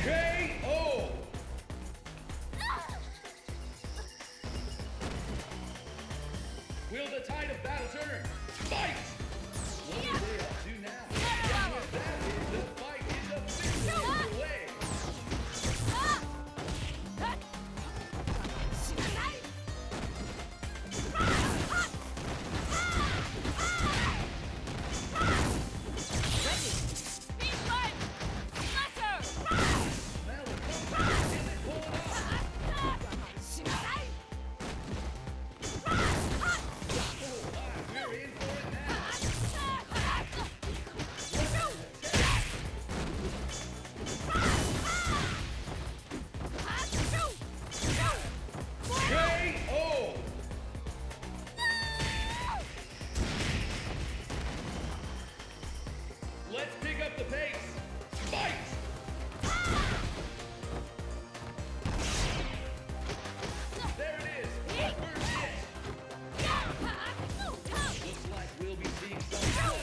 KO! Will the tide of battle turn? Fight! What are they up to now? And with that, the fight is officially underway. Let's pick up the pace. Fight! There it is. First hit. Looks like we'll be seeing some blood.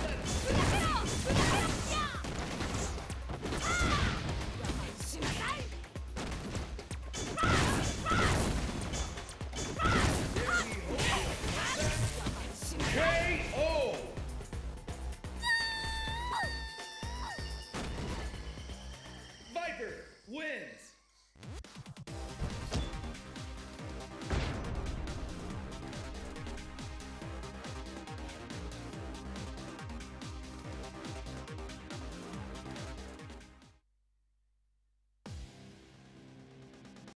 KO! Viper wins!